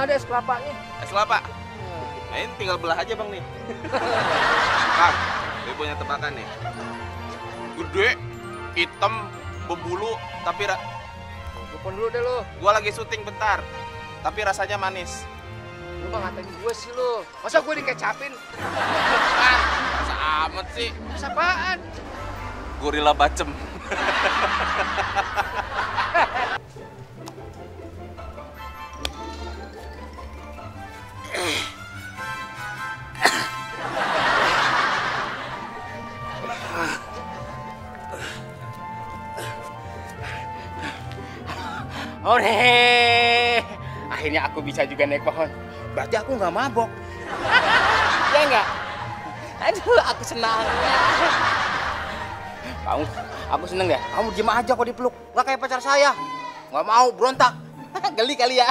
ada es kelapanya. Es kelapa? Nah ini tinggal belah aja bang nih. Bang, gue punya tebakan nih. Gede, hitam, berbulu, tapi Telepon dulu deh lo. gue lagi syuting bentar, tapi rasanya manis. Lu mah ngatain gue sih lo. Masa gue dikecapin? Masa amat sih? Masa apaan? Gorila bacem. Oh nih, akhirnya aku bisa juga naik pohon. Berarti aku nggak mabok. Ya nggak? Aduh, aku senang. Aku seneng deh. Kamu diem aja kok dipeluk. Nggak kayak pacar saya. Nggak mau, berontak. Geli kali ya.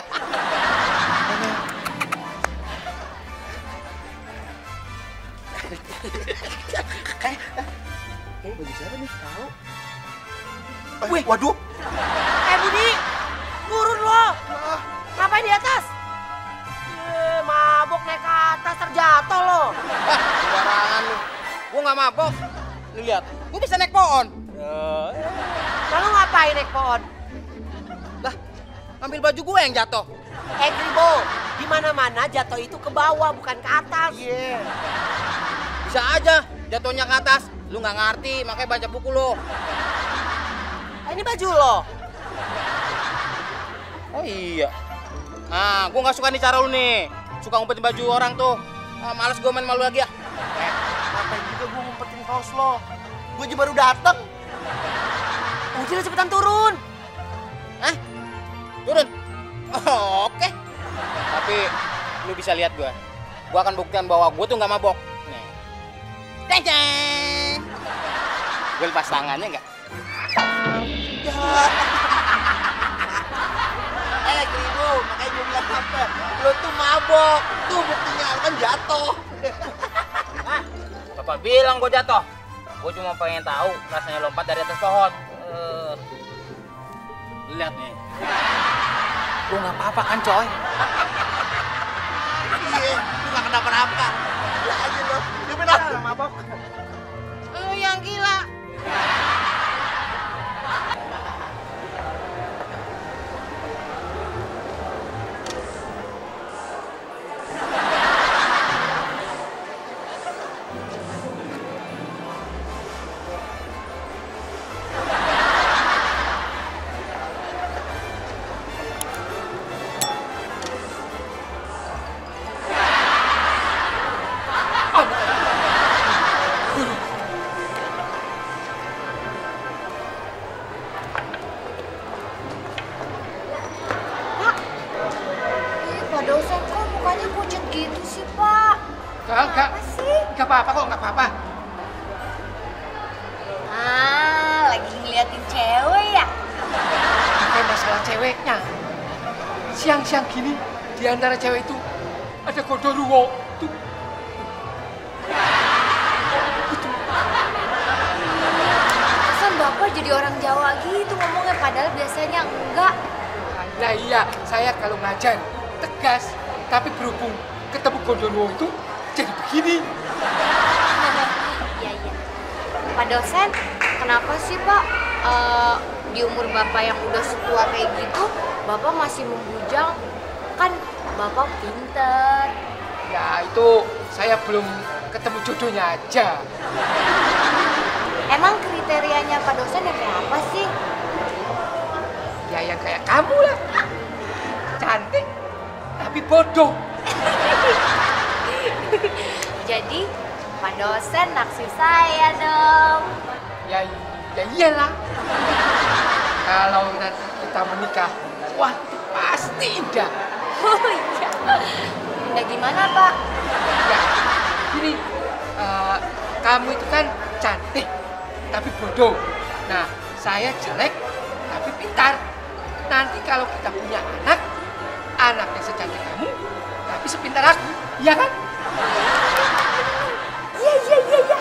Baju siapa nih? Tahu? Wih, waduh. Budi, turun lo. Ngapain di atas? Mabok naik ke atas terjatuh lo. Sembarangan lu. Gua nggak mabok. Lu lihat, gua bisa naik pohon. Lalu ngapain naik pohon? Lah, ambil baju gue yang jatuh. Kribo, di mana-mana jatuh itu ke bawah bukan ke atas. Iya. Bisa aja jatuhnya ke atas. Lu nggak ngerti, makanya baca buku lo. Ini baju lo. Oh iya. Nah, gue nggak suka nih cara lu nih. Suka ngumpetin baju orang tuh. Males gue main malu lagi ya. Ngapain juga gue ngumpetin kaos lo? Gue aja baru dateng. Udah cepetan turun. Hah? Turun? Oh, oke. Tapi lu bisa lihat gue. Gue akan buktikan bahwa gue tuh nggak mabok. Nih. Teng-teng. Gue lepas tangannya nggak? Kribo, makanya gue bilang apa? Lo tuh mabok. Tuh buktinya kan jatuh. Bapak bilang gue jatuh. Gue cuma pengen tahu rasanya lompat dari atas pohon. Lihat nih. Lu nggak apa-apa kan, coy? Iya, lu gak kenapa-napa. Gila aja lo. Dia benar mabok. Lu yang gila. Dosen kok mukanya pucet gitu sih, Pak? Enggak. Apa sih? Enggak apa-apa kok, enggak apa-apa. Lagi ngeliatin cewek ya? Bukan masalah ceweknya. Siang-siang gini, di antara cewek itu ada gondoruo. Tuh. Pesan Bapak jadi orang Jawa gitu ngomongnya, padahal biasanya enggak. Nah iya, saya kalau ngajar tegas, tapi berhubung ketemu gondoruo itu jadi begini. Iya. Pak dosen, kenapa sih Pak di umur Bapak yang udah setua kayak gitu, Bapak masih membujang? Kan Bapak pinter. Ya itu saya belum ketemu jodohnya aja. Emang kriterianya Pak dosen yang kayak apa sih? Ya yang kayak kamu lah. Cantik, tapi bodoh. Jadi Pak dosen naksir saya dong. Ya iyalah. Kalau nanti kita menikah, wah pasti indah. Oh iya. Indah gimana Pak? Ya, gini, kamu itu kan cantik, tapi bodoh. Nah, saya jelek, tapi pintar. Nanti kalau kita punya anak, anaknya secantik kamu, tapi sepintar aku, iya kan? Iya.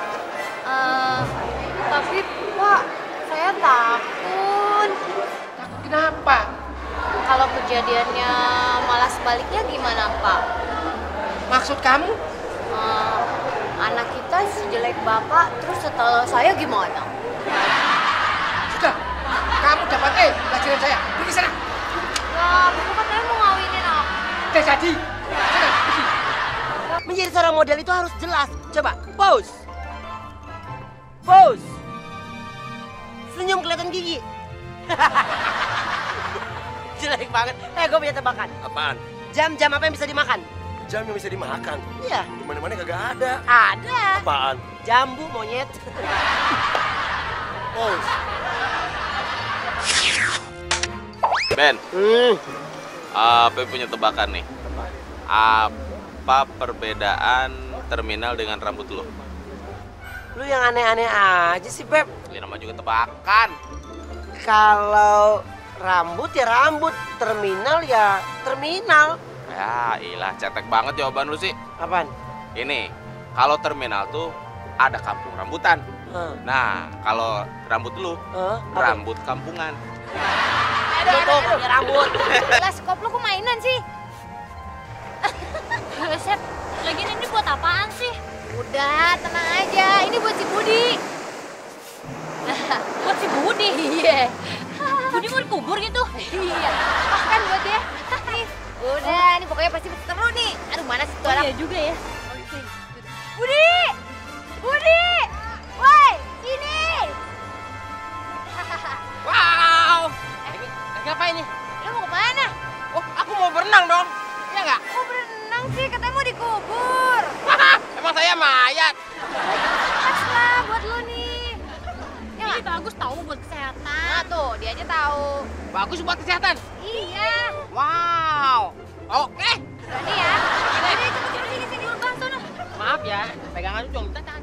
Tapi Pak, saya takut. Takut kenapa? Kalau kejadiannya malah sebaliknya gimana, Pak? Maksud kamu? Anak kita sejelek Bapak, terus setelah saya gimana? Sudah, kamu dapat pelajaran saya. Pergi sana. Ya, Bapak katanya mau ngawinin aku. Udah jadi. Sana, pergi. Menjadi seorang model itu harus jelas. Coba, pose. Pose. Senyum kelihatan gigi. Jelek banget. Gue punya tebakan. Apaan? Jam-jam apa yang bisa dimakan? Jam yang bisa dimakan? Iya. Di mana-mana kagak ada. Ada. Apaan? Jambu monyet. Pose. Ben, apa punya tebakan nih? Apa perbedaan terminal dengan rambut lo? Lu yang aneh-aneh aja sih, Beb. Ini nama juga tebakan. Kalau rambut ya rambut, terminal ya terminal. Ya, ilah cetek banget jawaban lu sih. Apaan? Ini, kalau terminal tuh ada kampung rambutan. Nah, kalau rambut lu, rambut kampungan. Lu tuh punya rambut. Lah, skop lu kok mainan sih? Sep, lagian ini buat apaan sih? Udah, tenang aja. Ini buat si Budi. Buat si Budi? Iya. Budi mau dikubur gitu? Iya. Pas kan buat dia. Nih, udah. Ini pokoknya pasti seru nih. Aduh, mana sih tuh Oh anak? iya juga ya. Budi! Budi! Woi, sini! Wow. Lagi apa ini? Lu mau kemana? Oh, aku mau berenang dong. Iya nggak? Kok berenang sih? Katanya mau dikubur. Emang saya mayat. Pas lah buat lu nih. Ya Ini nggak? bagus tahu buat kesehatan. Nah tuh, dia aja tahu. Bagus buat kesehatan. Iya. Wow. Oke. Berani ya? Udah, cepet sini urbah sono. Maaf ya, pegangan itu cuma kaget.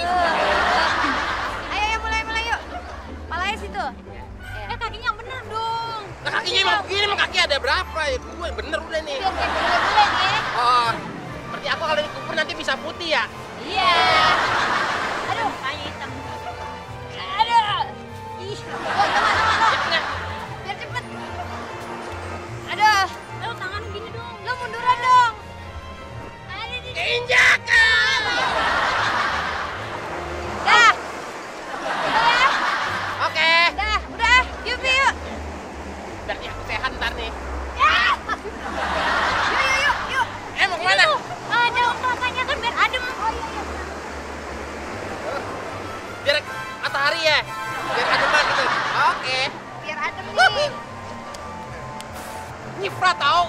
Ayo mulai yuk. Palanya situ. Kakinya yang bener dong. Nah, kakinya emang begini, emang kaki ada berapa ya? Gue bener udah nih. Biar kayak bule-bule nih. Oh, berarti aku kalau dikubur nanti bisa putih ya? Iya. Aduh. Mukanya hitam. Aduh. Ih. Oh, tengah. Biar cepet. Aduh. Ayo tangan gini dong. Lu munduran dong. Injakan! Dah. Udah ya? Oke. Udah. Yuk. Berarti aku sehat ntar nih. Ya. Yuk. Mau kemana? Daun kelapanya kan biar adem. Oh iya. Biar matahari ya? Biar ademan gitu? Oke. Biar adem nih. Nyifrat tau.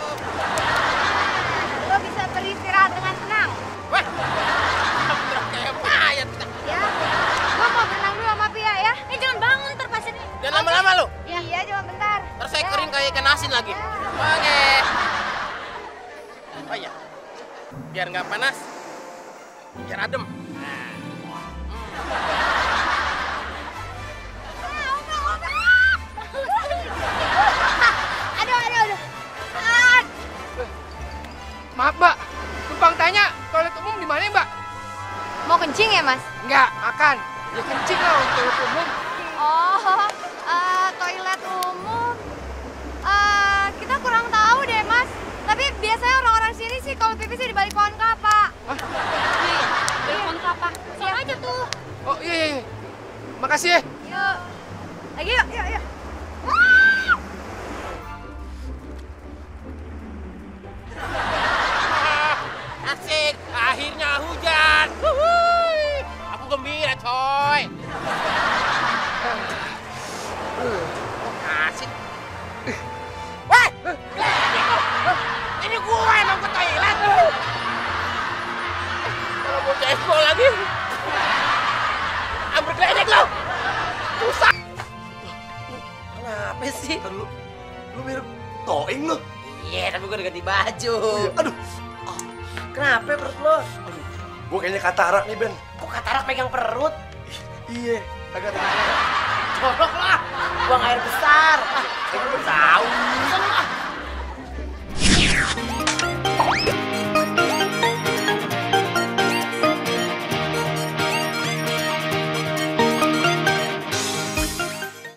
Lo bisa beristirahat dengan tenang. Wah, bener kayak mayat kita. Ya. Gua mau berenang dulu sama Pia ya. Jangan bangun ntar pas ini. Jangan lama-lama lu. Iya, cuma bentar. Terus saya Ya. kering kayak ikan asin lagi. Oke. Oh iya. Biar nggak panas. Biar adem. Aduh. Ah. Maaf, Mbak. Numpang tanya, toilet umum di mana, Mbak? Mau kencing ya, Mas? Enggak, makan. Ya kencing lah untuk toilet umum. Oh, toilet umum. Kita kurang tahu deh, Mas. Tapi biasanya orang-orang sini sih kalau pipis di balik pohon kelapa. Iya, telepon kelapa. Soal aja tuh. Oh iya. Makasih ya. Yuk. Lagi yuk. Asik, akhirnya hujan. Wuhui. Aku gembira, coy. Asik. Wah, ini gua emang ke toilet. Kalau mau jempol lagi, ambil geledek lo. Susah. Kenapa sih? Lu mirip Toing lu. Iya, tapi gue udah ganti baju. Aduh, Kenapa perut lo? gua kayaknya katarak nih, Ben. Kok katarak pegang perut? Iya, agak Jorok lah, buang air besar. Gue belum tahu. Seneng